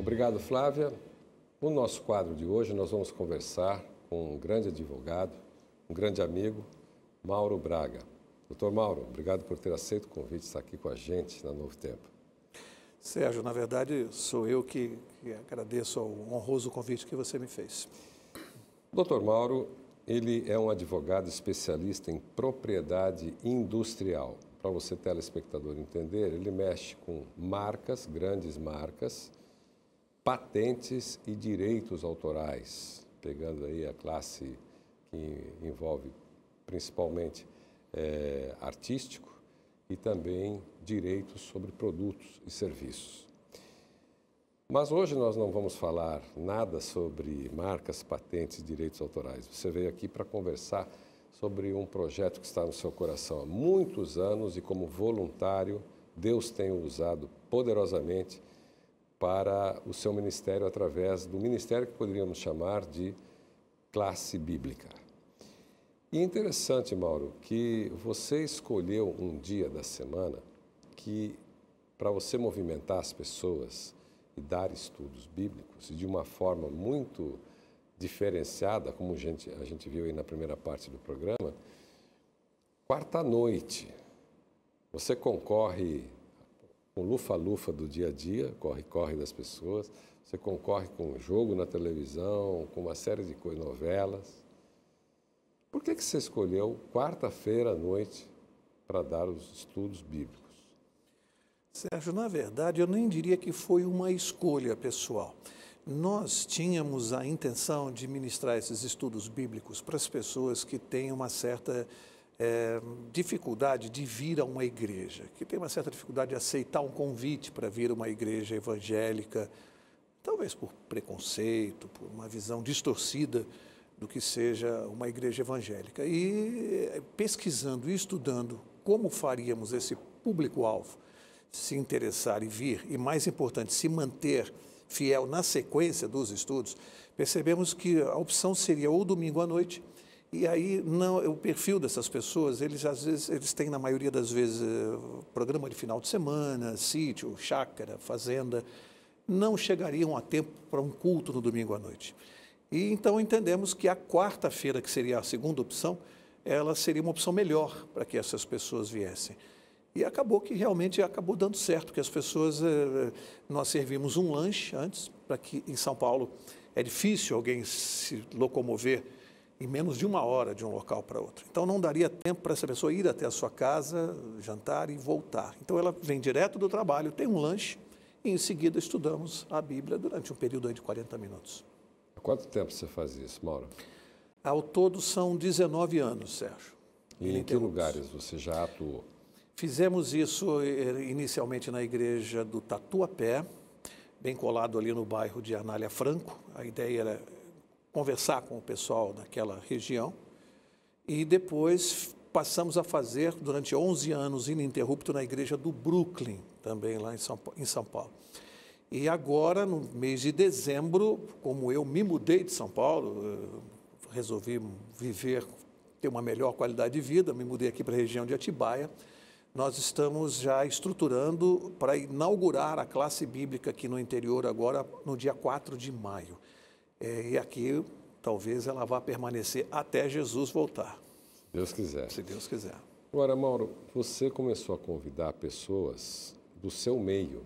Obrigado, Flávia. No nosso quadro de hoje, nós vamos conversar com um grande advogado, um grande amigo, Mauro Braga. Doutor Mauro, obrigado por ter aceito o convite de estar aqui com a gente na Novo Tempo. Sérgio, na verdade, sou eu que agradeço ao honroso convite que você me fez. Doutor Mauro, ele é um advogado especialista em propriedade industrial. Para você, telespectador, entender, ele mexe com marcas, grandes marcas, patentes e direitos autorais, pegando aí a classe que envolve principalmente artístico e também direitos sobre produtos e serviços. Mas hoje nós não vamos falar nada sobre marcas, patentes e direitos autorais. Você veio aqui para conversar sobre um projeto que está no seu coração há muitos anos e, como voluntário, Deus tem o usado poderosamente para o seu ministério através do ministério que poderíamos chamar de classe bíblica. E é interessante, Mauro, que você escolheu um dia da semana que, para você movimentar as pessoas e dar estudos bíblicos, e de uma forma muito diferenciada, como a gente viu aí na primeira parte do programa, quarta-noite, você concorre com lufa-lufa do dia a dia, corre-corre das pessoas, você concorre com um jogo na televisão, com uma série de novelas. Por que você escolheu quarta-feira à noite para dar os estudos bíblicos? Sérgio, na verdade, eu nem diria que foi uma escolha pessoal. Nós tínhamos a intenção de ministrar esses estudos bíblicos para as pessoas que têm uma certa dificuldade de vir a uma igreja, que têm uma certa dificuldade de aceitar um convite para vir a uma igreja evangélica, talvez por preconceito, por uma visão distorcida do que seja uma igreja evangélica. E pesquisando e estudando como faríamos esse público-alvo se interessar e vir, e mais importante, se manter fiel na sequência dos estudos, percebemos que a opção seria ou domingo à noite, e aí não, o perfil dessas pessoas, eles têm na maioria das vezes programa de final de semana, sítio, chácara, fazenda, não chegariam a tempo para um culto no domingo à noite. E então entendemos que a quarta-feira, que seria a segunda opção, ela seria uma opção melhor para que essas pessoas viessem. E acabou que realmente acabou dando certo, que as pessoas, nós servimos um lanche antes, para que em São Paulo é difícil alguém se locomover em menos de uma hora de um local para outro. Então não daria tempo para essa pessoa ir até a sua casa, jantar e voltar. Então ela vem direto do trabalho, tem um lanche e em seguida estudamos a Bíblia durante um período de 40 minutos. Há quanto tempo você faz isso, Mauro? Ao todo são 19 anos, Sérgio. E em que lugares você já atuou? Fizemos isso inicialmente na igreja do Tatuapé, bem colado ali no bairro de Anália Franco. A ideia era conversar com o pessoal daquela região. E depois passamos a fazer, durante 11 anos, ininterrupto na igreja do Brooklyn, também lá em São Paulo. E agora, no mês de dezembro, como eu me mudei de São Paulo, resolvi viver, ter uma melhor qualidade de vida, me mudei aqui para a região de Atibaia. Nós estamos já estruturando para inaugurar a classe bíblica aqui no interior agora, no dia 4 de maio. E aqui, talvez, ela vá permanecer até Jesus voltar. Se Deus quiser. Se Deus quiser. Agora, Mauro, você começou a convidar pessoas do seu meio.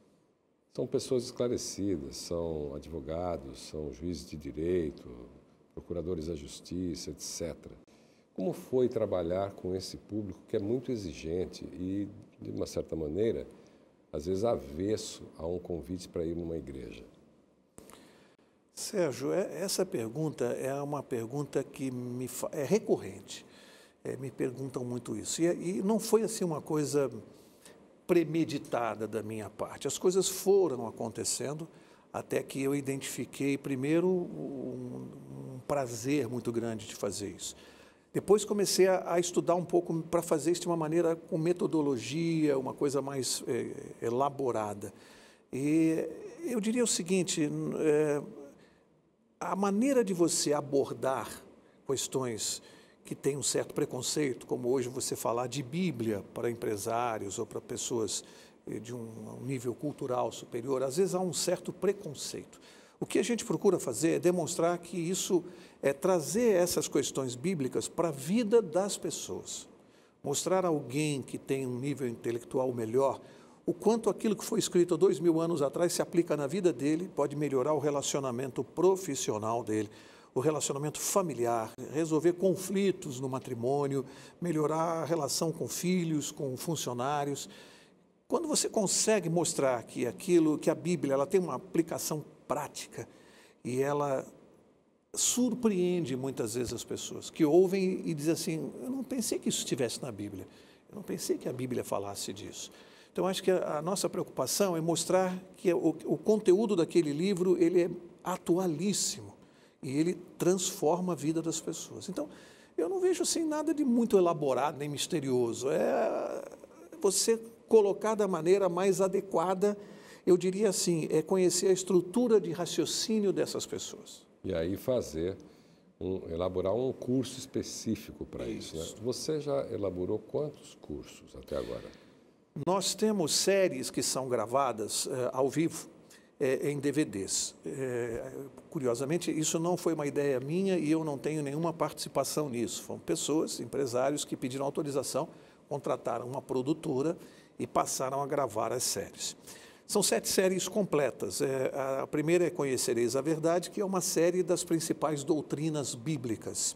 São pessoas esclarecidas, são advogados, são juízes de direito, procuradores da justiça, etc. Como foi trabalhar com esse público que é muito exigente e, de uma certa maneira, às vezes avesso a um convite para ir numa igreja? Sérgio, essa pergunta é uma pergunta que é recorrente. Me perguntam muito isso. E não foi assim uma coisa premeditada da minha parte. As coisas foram acontecendo até que eu identifiquei, primeiro, um prazer muito grande de fazer isso. Depois comecei a estudar um pouco para fazer isso de uma maneira com metodologia, uma coisa mais elaborada. E eu diria o seguinte, a maneira de você abordar questões que têm um certo preconceito, como hoje você falar de Bíblia para empresários ou para pessoas de um nível cultural superior, às vezes há um certo preconceito. O que a gente procura fazer é demonstrar que isso é trazer essas questões bíblicas para a vida das pessoas. Mostrar a alguém que tem um nível intelectual melhor o quanto aquilo que foi escrito há 2000 anos atrás se aplica na vida dele, pode melhorar o relacionamento profissional dele, o relacionamento familiar, resolver conflitos no matrimônio, melhorar a relação com filhos, com funcionários. Quando você consegue mostrar que a Bíblia ela tem uma aplicação prática e ela surpreende muitas vezes as pessoas que ouvem e dizem assim, eu não pensei que isso estivesse na Bíblia, eu não pensei que a Bíblia falasse disso. Então, acho que a nossa preocupação é mostrar que o conteúdo daquele livro ele é atualíssimo e ele transforma a vida das pessoas. Então, eu não vejo assim nada de muito elaborado nem misterioso. É você colocar da maneira mais adequada, eu diria assim, é conhecer a estrutura de raciocínio dessas pessoas. E aí elaborar um curso específico para isso, né? Você já elaborou quantos cursos até agora? Nós temos séries que são gravadas ao vivo em DVDs. Curiosamente, isso não foi uma ideia minha e eu não tenho nenhuma participação nisso. Foram pessoas, empresários que pediram autorização, contrataram uma produtora e passaram a gravar as séries. São 7 séries completas. A primeira é Conhecereis a Verdade, que é uma série das principais doutrinas bíblicas.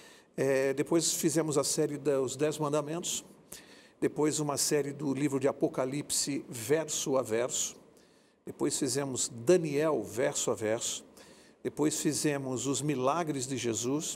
Depois fizemos a série dos 10 Mandamentos, depois uma série do livro de Apocalipse, verso a verso, depois fizemos Daniel, verso a verso, depois fizemos os milagres de Jesus,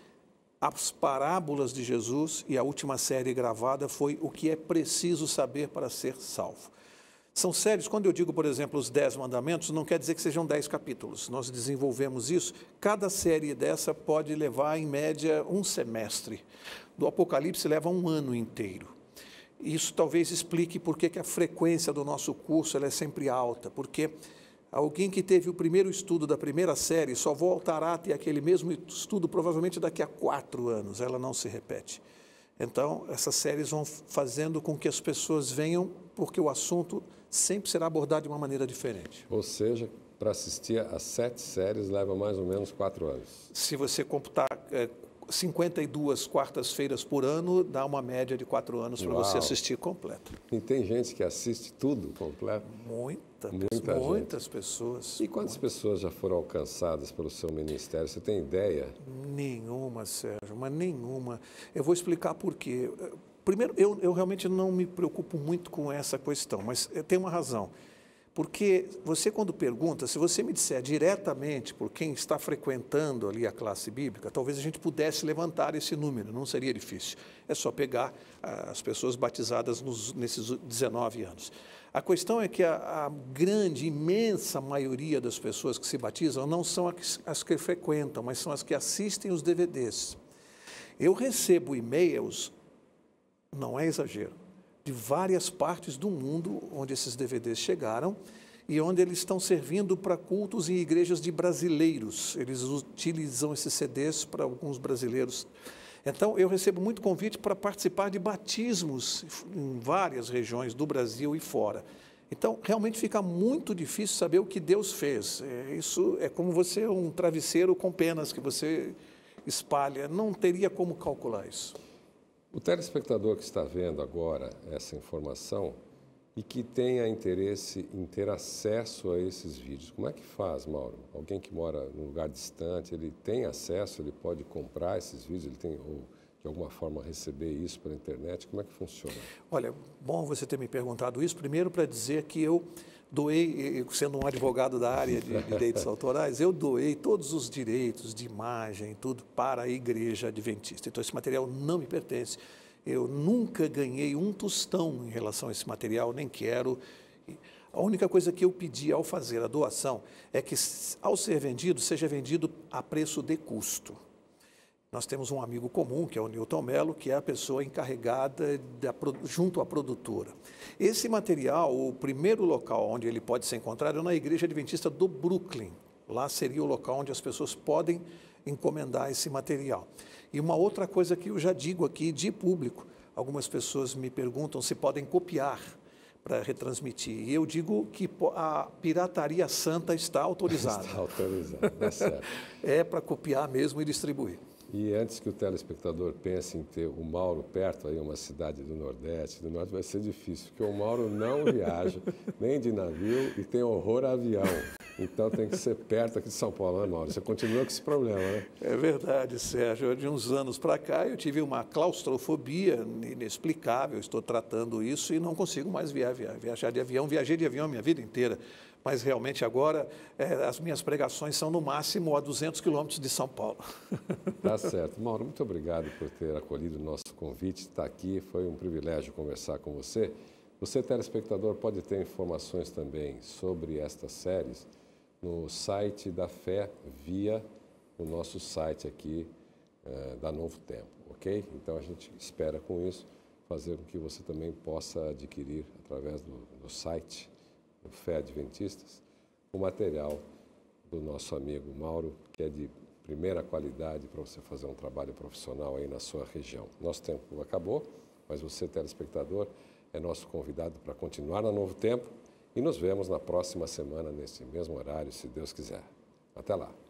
as parábolas de Jesus e a última série gravada foi O que é preciso saber para ser salvo. São séries, quando eu digo, por exemplo, os 10 mandamentos, não quer dizer que sejam 10 capítulos. Nós desenvolvemos isso. Cada série dessa pode levar, em média, um semestre. Do Apocalipse leva um ano inteiro. Isso talvez explique por que a frequência do nosso curso ela é sempre alta, porque alguém que teve o primeiro estudo da primeira série só voltará a ter aquele mesmo estudo provavelmente daqui a 4 anos, ela não se repete. Então, essas séries vão fazendo com que as pessoas venham, porque o assunto sempre será abordado de uma maneira diferente. Ou seja, para assistir às 7 séries leva mais ou menos 4 anos. Se você computar 52 quartas-feiras por ano, dá uma média de 4 anos para você assistir completo. E tem gente que assiste tudo completo? Muitas pessoas. E quantas pessoas já foram alcançadas pelo seu ministério? Você tem ideia? Nenhuma, Sérgio, mas nenhuma. Eu vou explicar por quê. Primeiro, eu realmente não me preocupo muito com essa questão, mas tem uma razão. Porque você, quando pergunta, se você me disser diretamente por quem está frequentando ali a classe bíblica, talvez a gente pudesse levantar esse número, não seria difícil. É só pegar as pessoas batizadas nesses 19 anos. A questão é que a grande, imensa maioria das pessoas que se batizam não são as que frequentam, mas são as que assistem os DVDs. Eu recebo e-mails, não é exagero, de várias partes do mundo onde esses DVDs chegaram e onde eles estão servindo para cultos em igrejas de brasileiros. Eles utilizam esses CDs para alguns brasileiros. Então, eu recebo muito convite para participar de batismos em várias regiões do Brasil e fora. Então, realmente fica muito difícil saber o que Deus fez. Isso é como um travesseiro com penas que você espalha. Não teria como calcular isso. O telespectador que está vendo agora essa informação e que tenha interesse em ter acesso a esses vídeos, como é que faz, Mauro? Alguém que mora num lugar distante, ele tem acesso, ele pode comprar esses vídeos, ele tem, ou de alguma forma receber isso pela internet, como é que funciona? Olha, bom você ter me perguntado isso, primeiro para dizer que eu doei, sendo um advogado da área de direitos autorais, eu doei todos os direitos de imagem, tudo para a Igreja Adventista. Então, esse material não me pertence. Eu nunca ganhei um tostão em relação a esse material, nem quero. A única coisa que eu pedi ao fazer a doação é que, ao ser vendido, seja vendido a preço de custo. Nós temos um amigo comum, que é o Newton Mello, que é a pessoa encarregada junto à produtora. Esse material, o primeiro local onde ele pode ser encontrado é na Igreja Adventista do Brooklyn. Lá seria o local onde as pessoas podem encomendar esse material. E uma outra coisa que eu já digo aqui de público, algumas pessoas me perguntam se podem copiar. para retransmitir. E eu digo que a pirataria santa está autorizada. Está autorizado, é certo. É para copiar mesmo e distribuir. E antes que o telespectador pense em ter o Mauro perto, aí uma cidade do Nordeste, do Norte, vai ser difícil, porque o Mauro não viaja nem de navio e tem horror a avião. Então tem que ser perto aqui de São Paulo, né, Mauro? Você continua com esse problema, né? É verdade, Sérgio. De uns anos para cá eu tive uma claustrofobia inexplicável, estou tratando isso e não consigo mais viajar de avião. Viajei de avião a minha vida inteira, mas realmente agora as minhas pregações são no máximo a 200 quilômetros de São Paulo. Tá certo. Mauro, muito obrigado por ter acolhido o nosso convite, estar aqui. Foi um privilégio conversar com você. Você, telespectador, pode ter informações também sobre estas séries no site da Fé, via o nosso site aqui da Novo Tempo, ok? Então a gente espera com isso fazer com que você também possa adquirir através do site do Fé Adventistas o material do nosso amigo Mauro, que é de primeira qualidade para você fazer um trabalho profissional aí na sua região. Nosso tempo acabou, mas você, telespectador, é nosso convidado para continuar na Novo Tempo e nos vemos na próxima semana, nesse mesmo horário, se Deus quiser. Até lá!